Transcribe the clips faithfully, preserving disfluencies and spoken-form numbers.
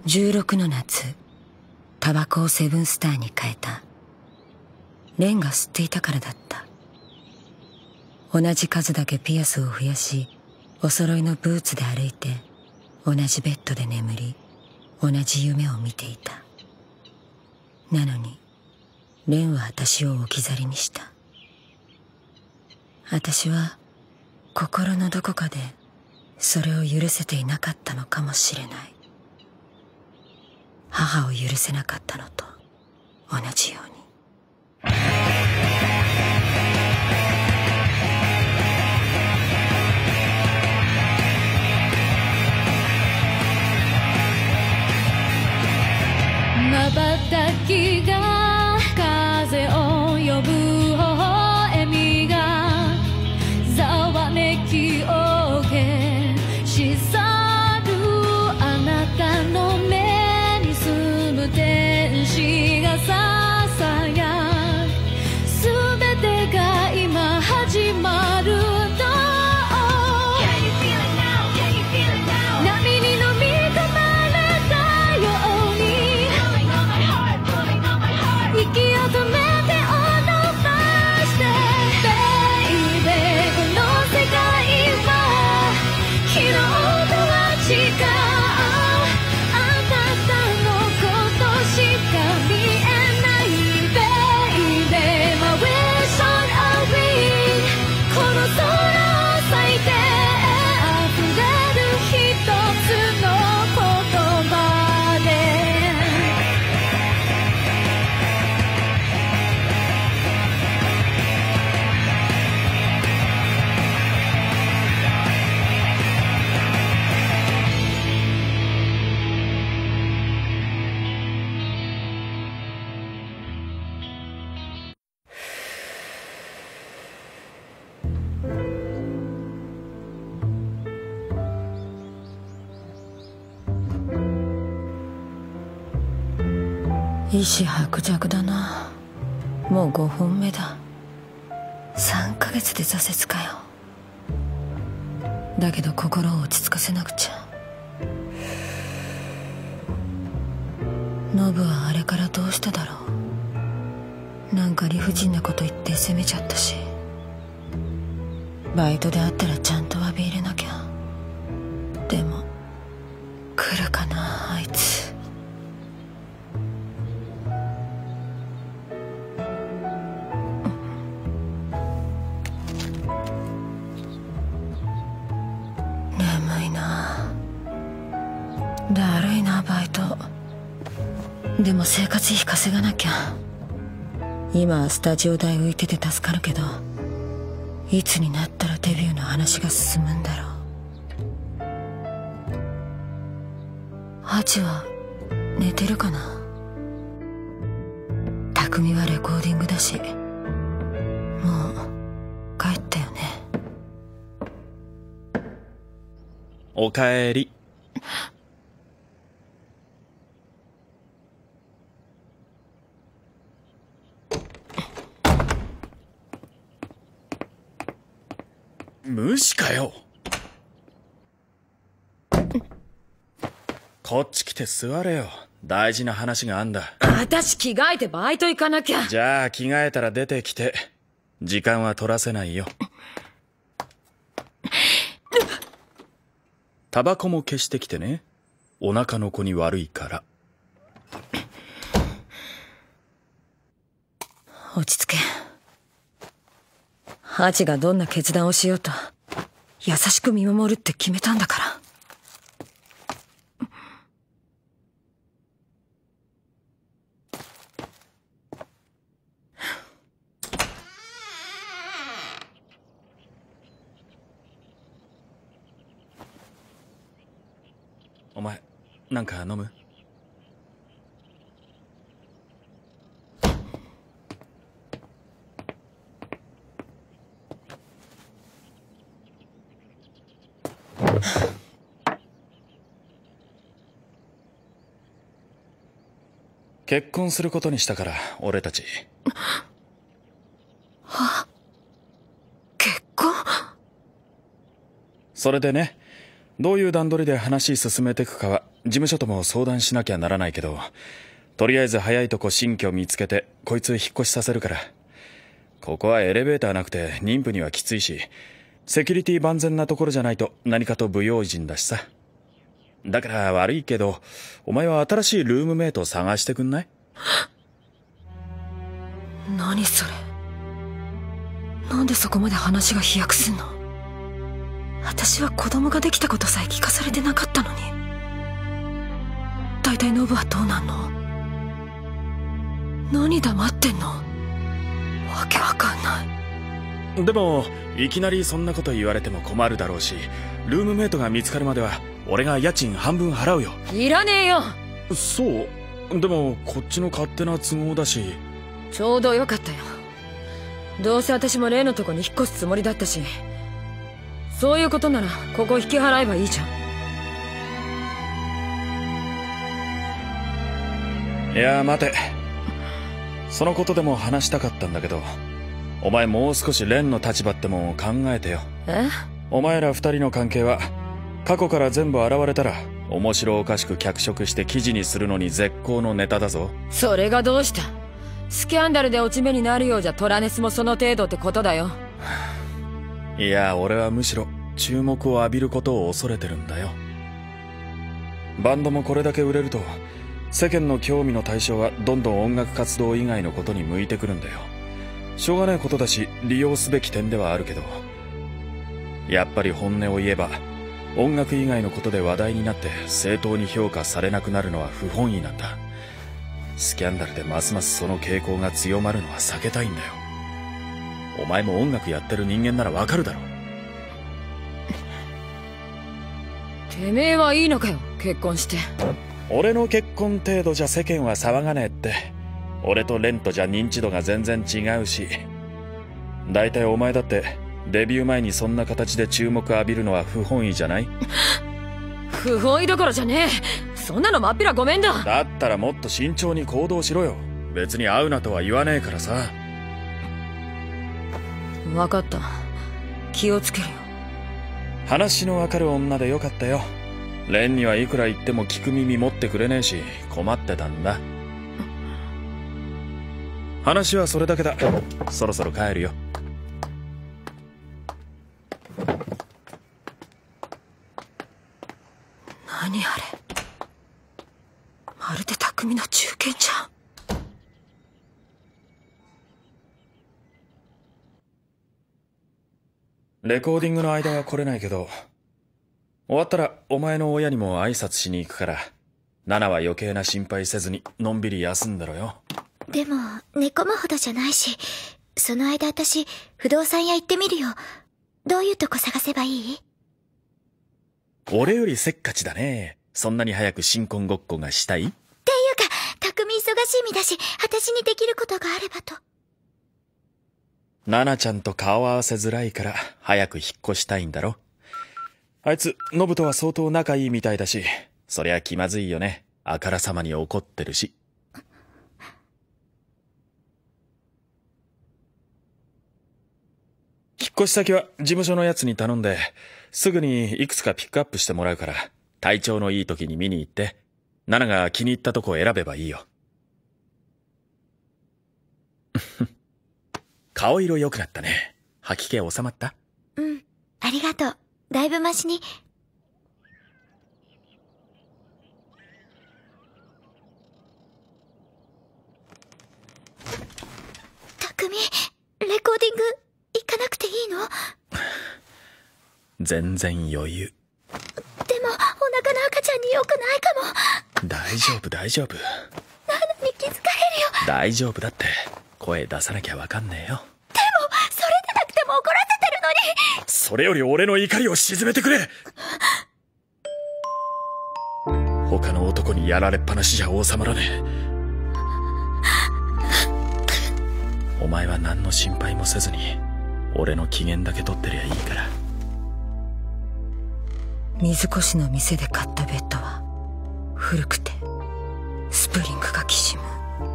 じゅうろくの夏、タバコをセブンスターに変えた。レンが吸っていたからだった。同じ数だけピアスを増やし、お揃いのブーツで歩いて、同じベッドで眠り、同じ夢を見ていた。なのに、レンは私を置き去りにした。私は、心のどこかで、それを許せていなかったのかもしれない。母を許せなかったのと同じように。 瞬きが風を呼ぶ微笑みがざわめきを消し去るあなたの目に住む天使がささやく全てが今始まると波に飲み込まれたように息を止めて踊らして Baby この世界は昨日とは違うあなたのことしか見えない Baby My wish on a wing この空を咲いて溢れる一つの言葉で意志薄弱だな。もうごほんめだ。さんかげつで挫折かよ。だけど心を落ち着かせなくちゃ。ノブはあれからどうしただろう。なんか理不尽なこと言って責めちゃったし、バイトで会ったらちゃんと詫び入れなきゃ。でも来るかなあいつ。眠いな。だるいなバイト。でも生活費稼がなきゃ。今はスタジオ代浮いてて助かるけど、いつになったらデビューの話が進むんだろう。ハチは寝てるかな。匠はレコーディングだし、もう帰ったよね。 おかえり。無視かよ。こっち来て座れよ。大事な話があんだ。 私着替えてバイト行かなきゃ。 じゃあ着替えたら出てきて。時間は取らせないよ。タバコも消してきてね。お腹の子に悪いから。 落ち着け。ハチがどんな決断をしようと優しく見守るって決めたんだから。 お前なんか飲む？結婚することにしたから、俺たち。 は？結婚？ それでね、 どういう段取りで話進めていくかは事務所とも相談しなきゃならないけど、とりあえず早いとこ新居見つけてこいつ引っ越しさせるから。ここはエレベーターなくて妊婦にはきついし、セキュリティ万全なところじゃないと何かと不用心だしさ。だから悪いけど、お前は新しいルームメイトを探してくんない？ 何それ。なんでそこまで話が飛躍すんの？私は子供ができたことさえ聞かされてなかったのに。大体ノブはどうなんの？何黙ってんの？わけわかんない。 でもいきなりそんなこと言われても困るだろうし、ルームメイトが見つかるまでは俺が家賃半分払うよ。 いらねえよ。 そう？でもこっちの勝手な都合だし。 ちょうどよかったよ。どうせ私も例のとこに引っ越すつもりだったし、そういうことならここ引き払えばいいじゃん。いや待て、そのことでも話したかったんだけど、お前もう少し蓮の立場ってもんを考えてよ。え？ お前ら二人の関係は過去から全部現れたら面白おかしく脚色して記事にするのに絶好のネタだぞ。 それがどうした？スキャンダルで落ち目になるようじゃトラネスもその程度ってことだよ。 いや俺はむしろ注目を浴びることを恐れてるんだよ。バンドもこれだけ売れると世間の興味の対象はどんどん音楽活動以外のことに向いてくるんだよ。しょうがないことだし利用すべき点ではあるけど、やっぱり本音を言えば音楽以外のことで話題になって正当に評価されなくなるのは不本意なんだ。スキャンダルでますますその傾向が強まるのは避けたいんだよ。お前も音楽やってる人間ならわかるだろ。 てめえはいいのかよ、結婚して。 俺の結婚程度じゃ世間は騒がねえって。俺とレントじゃ認知度が全然違うし。だいたいお前だってデビュー前にそんな形で注目浴びるのは不本意じゃない？ 不本意どころじゃねえ。そんなのまっぴらごめんだ。 だったらもっと慎重に行動しろよ。別に会うなとは言わねえからさ。 分かった、気をつけるよ。 話のわかる女でよかったよ。レンにはいくら言っても聞く耳持ってくれねえし困ってたんだ。話はそれだけだ。そろそろ帰るよ。 何あれ、まるで匠の中堅じゃん。 レコーディングの間は来れないけど、終わったらお前の親にも挨拶しに行くから、ナナは余計な心配せずにのんびり休んだろよ。 でも寝込むほどじゃないし、その間私不動産屋行ってみるよ。どういうとこ探せばいい？ 俺よりせっかちだね。そんなに早く新婚ごっこがしたい？っていうか、匠忙しい身だし、私にできることがあればと。 ナナちゃんと顔合わせづらいから早く引っ越したいんだろ。あいつノブとは相当仲いいみたいだし、そりゃ気まずいよね。あからさまに怒ってるし。引っ越し先は事務所のやつに頼んで、すぐにいくつかピックアップしてもらうから、体調のいい時に見に行って、ナナが気に入ったとこを選べばいいよ。顔色良くなったね。吐き気収まった？ うん、ありがとう。だいぶマシに。匠、レコーディング行かなくていいの？ 全然余裕。 でもお腹の赤ちゃんに良くないかも。 大丈夫大丈夫。 なのに気づかれるよ。 大丈夫だって。声出さなきゃわかんねえよ。 でもそれでなくても怒らせてるのに。 それより俺の怒りを鎮めてくれ。他の男にやられっぱなしじゃ収まらねえ。お前は何の心配もせずに俺の機嫌だけ取ってりゃいいから。 水越の店で買ったベッドは古くてスプリングがきしむ。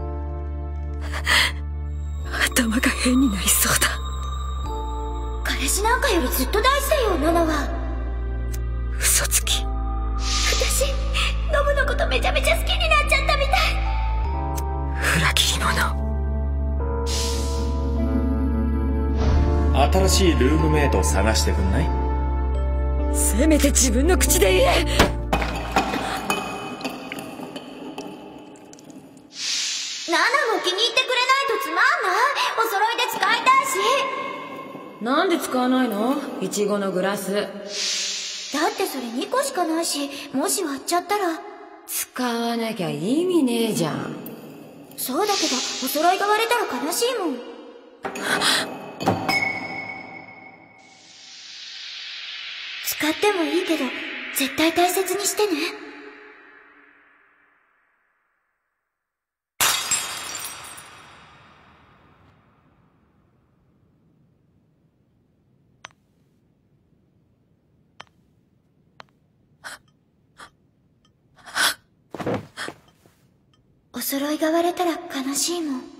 頭が変になりそうだ。 彼氏なんかよりずっと大事だよ、ナナは。 嘘つめちゃめちゃ好きになっちゃったみたい。 裏切り者。 新しいルームメイト探してくんない？ せめて自分の口で言え。 ナナも気に入ってくれないとつまんない。お揃いで使いたいし。 なんで使わないの？イチゴのグラス。 だってそれにこしかないし、もし割っちゃったら。 使わなきゃ意味ねえじゃん。 そうだけど、お揃いが割れたら悲しいもん。使ってもいいけど、絶対大切にしてね。お揃いが割れたら悲しいもん。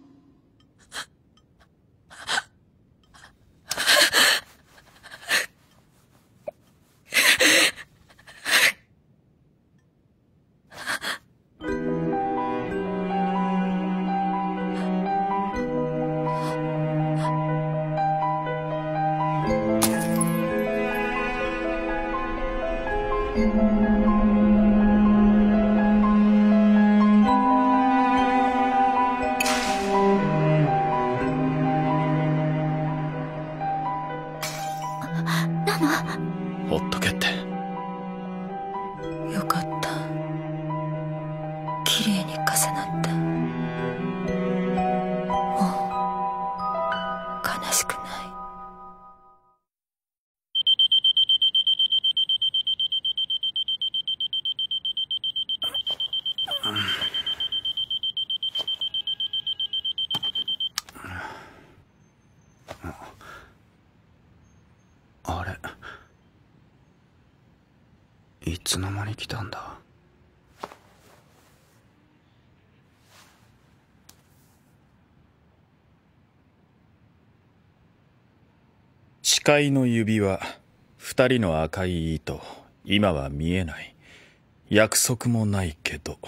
ほっとけって。 よかった。綺麗に重なった。もう悲しくない。 あれ、いつの間に来たんだ。 誓いの指輪、二人の赤い糸、今は見えない。約束もないけど。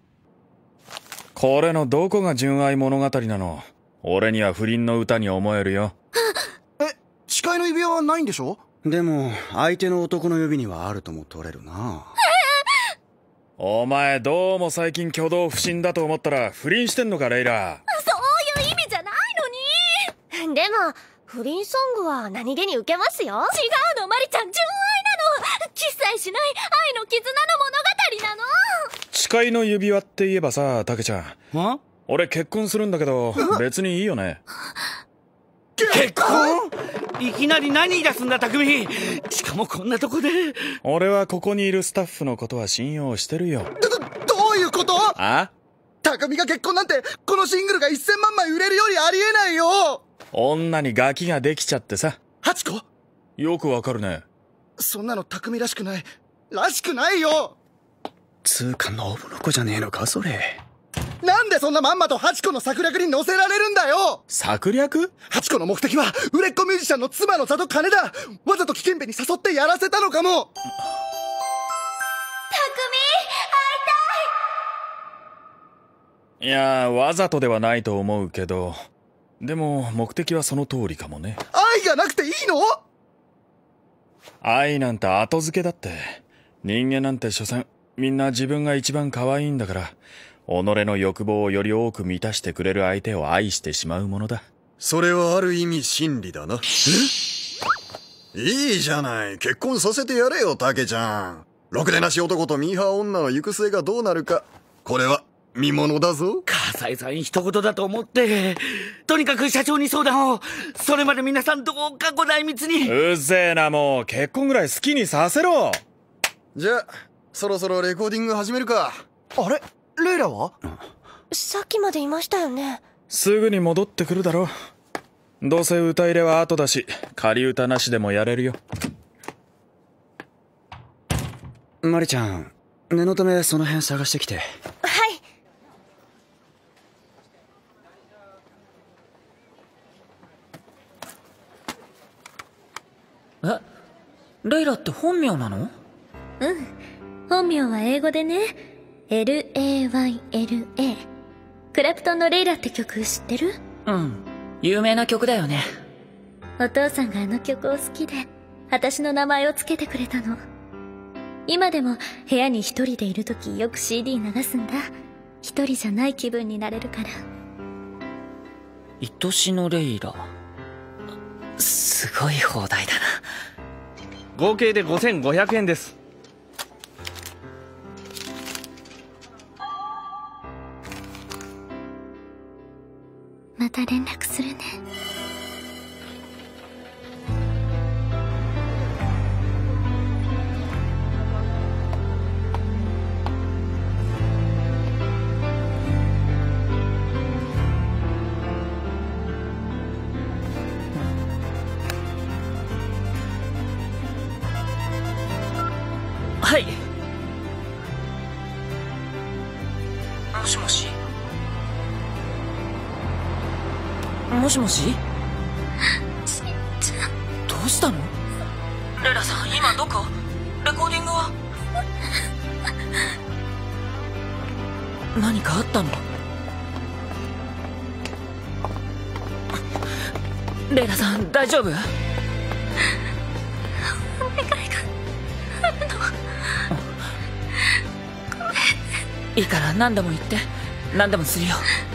これのどこが純愛物語なの？俺には不倫の歌に思えるよ。 え、誓いの指輪はないんでしょ？ でも相手の男の指にはあるとも取れるな。 お前どうも最近挙動不審だと思ったら不倫してんのか、レイラ。 そういう意味じゃないのに。でも不倫ソングは何気に受けますよ。違うの、マリちゃん、純愛なの。キスさえしない愛の絆の物語なの。 誓いの指輪って言えばさ、タケちゃん。 ん？ 俺結婚するんだけど別にいいよね。 結婚？いきなり何言い出すんだ、匠。しかもこんなとこで。 俺はここにいるスタッフのことは信用してるよ。 ど、どういうこと？ あ？ 匠が結婚なんて、このシングルがせんまんまい売れるよりありえないよ。 女にガキができちゃってさ。 ハチコ？ よくわかるね。 そんなの匠らしくない。らしくないよ。 つうか信の子じゃねえのか、それ。 なんでそんなまんまとハチコの策略に乗せられるんだよ。 策略？ ハチコの目的は売れっ子ミュージシャンの妻の座と金だ。わざと危険弁に誘ってやらせたのかも。 匠、会いいやー、わざとではないと思うけど、でも目的はその通りかもね。 愛がなくていいの？ 愛なんて後付けだって。人間なんて所詮みんな自分が一番可愛いんだから、己の欲望をより多く満たしてくれる相手を愛してしまうものだ。 それはある意味真理だな。え？いいじゃない。結婚させてやれよ、タケちゃん。ろくでなし男とミーハー女の行く末がどうなるか、これは見ものだぞ。 笠井さん一言だと思って。とにかく社長に相談を。それまで皆さんどうかご内密に。 うぜえな、もう。結婚ぐらい好きにさせろ。 じゃあそろそろレコーディング始めるか。 あれ？レイラは？ さっきまでいましたよね。 すぐに戻ってくるだろ。どうせ歌入れは後だし、仮歌なしでもやれるよ。 マリちゃん、念のためその辺探してきて。 はい。 え、レイラって本名なの？ うん。本名は英語でね。 エルエーワイエルエー。クラプトンのレイラって曲知ってる？ うん。有名な曲だよね。 お父さんがあの曲を好きで、私の名前をつけてくれたの。今でも部屋に一人でいるときよく シーディー 流すんだ。一人じゃない気分になれるから。 愛しのレイラ。すごい放題だな。 合計でごせんごひゃくえんです。 また連絡するね。 はい。もしもし。もしもし。 しんちゃん。 どうしたの？レラさん、今どこ？レコーディングは？何かあったの？レラさん、大丈夫？ お願いがあるの。ごめん。 いいから何でも言って。何でもするよ。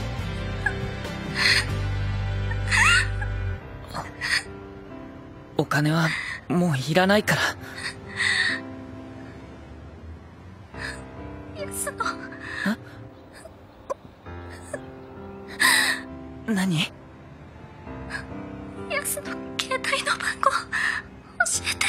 お金はもういらないから。 安野。 え？何？ 安野、携帯の番号教えて。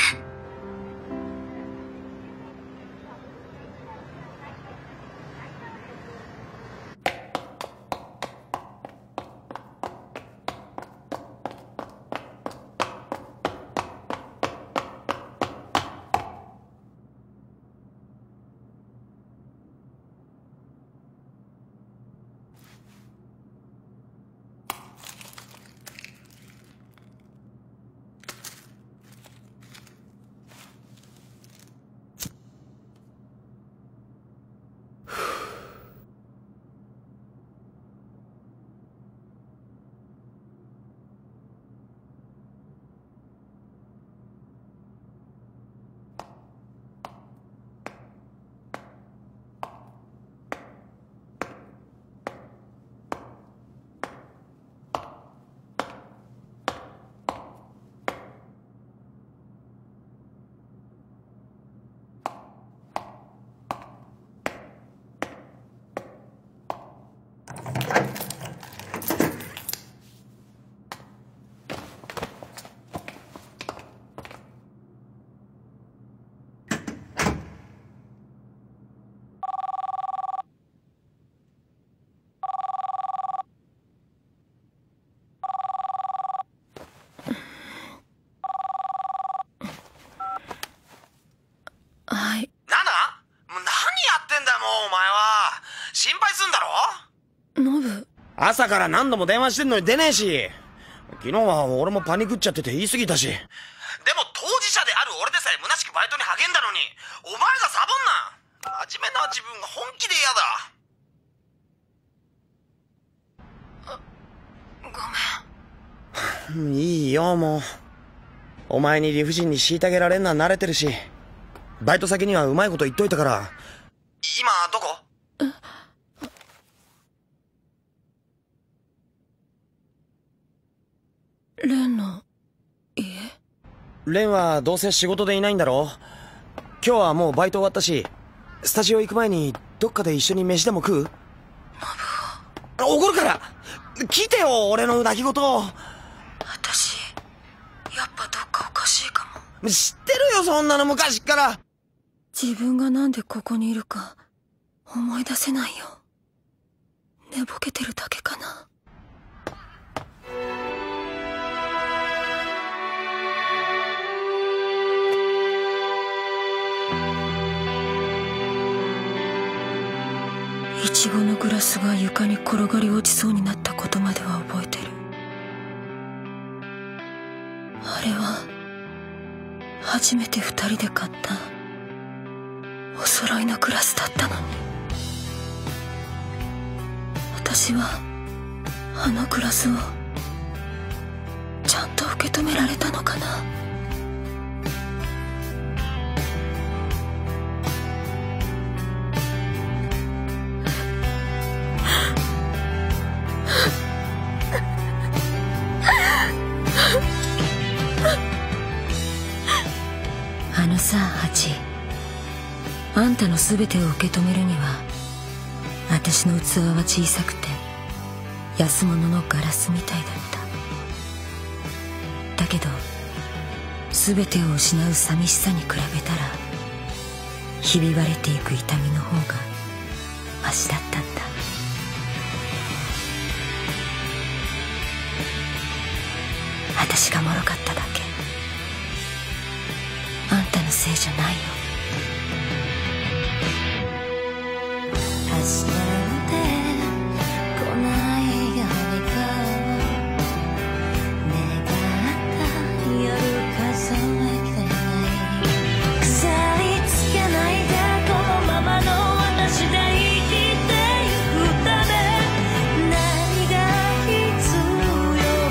心配すんだろ？ ノブ。 朝から何度も電話してんのに出ねえし、昨日は俺もパニクっちゃってて言い過ぎたし。でも当事者である俺でさえ虚しくバイトに励んだのに、お前がサボんな。真面目な自分が本気で嫌だ。ごめん。いいよ、もう。お前に理不尽に虐げられんのは慣れてるし、バイト先にはうまいこと言っといたから。今どこ？ レンの家？ レンはどうせ仕事でいないんだろ？今日はもうバイト終わったし、スタジオ行く前にどっかで一緒に飯でも食う？ノブを。怒るから聞いてよ、俺の泣き言。 私やっぱどっかおかしいかも。知ってるよ、そんなの昔っから。 自分がなんでここにいるか思い出せないよ。寝ぼけてるだけかな。イチゴのグラスが床に転がり落ちそうになったことまでは覚えてる。あれは初めて二人で買ったお揃いのグラスだったのに。 私はあのグラスをちゃんと受け止められたのかな。あのさ、ハチ、あんたの全てを受け止めるには私の器は小さくて安物のガラスみたいだった。だけど全てを失う寂しさに比べたらひび割れていく痛みの方がマシだったんだ。私が脆かっただけ。あんたのせいじゃないよ。明日なんて来ないようにと願った夜数えきれない癖につけないでこのままの私で生きてゆくため何が必要。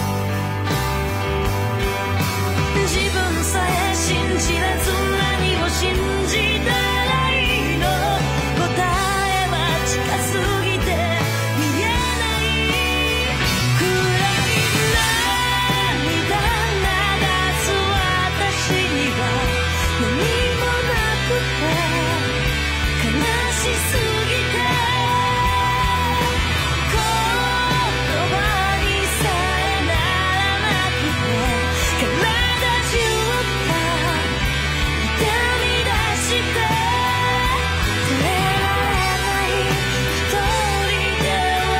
自分さえ信じれず何を信じたらいいの。答えは近すぎて見えないくらい涙流す私には何もなくて悲しすぎて言葉にさえならなくて体中が痛み出して耐えられない一人では。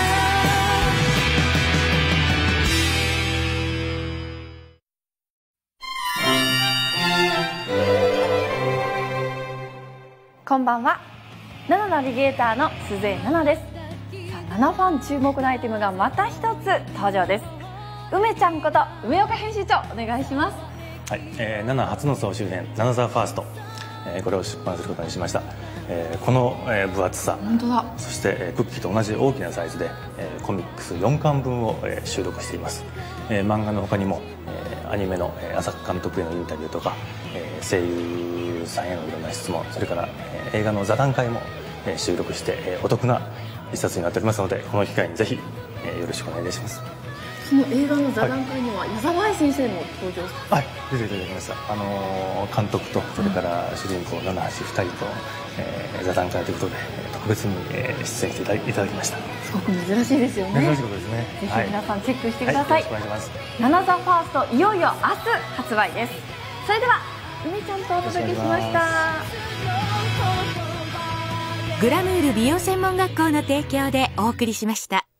こんばんは。ナナナビゲーターの鈴江奈々です。さあ、ナナファン注目のアイテムがまた一つ登場です。梅ちゃんこと梅岡編集長、お願いします。 はい、えー、ナナ初の総集編「ナナザファースト」、えー、これを出版することにしました。えー、この、えー、分厚さ、 本当だ。 そして、えー、クッキーと同じ大きなサイズで、えー、コミックスよんかんぶんを、えー、収録しています。えー、漫画の他にも、えー、アニメの、えー、浅香監督へのインタビューとか、えー、声優さんへのいろんな質問、それから、えー、映画の座談会も、えー、収録して、えー、お得な一冊になっておりますので、この機会にぜひ、えー、よろしくお願いいたします。 その映画の座談会には、矢沢愛先生も登場して、 はい、出ていただきました。あのー、監督とそれから主人公七橋ふたりと、えー、座談会ということで特別に、えー、出演していただいただきました。 すごく珍しいですよね。 珍しいことですね。 ぜひ皆さんチェックしてください。 はい、よろしくお願いします。 ナナザファースト、いよいよ明日発売です。それでは梅ちゃんとお届けしました。 グラムール美容専門学校の提供でお送りしました。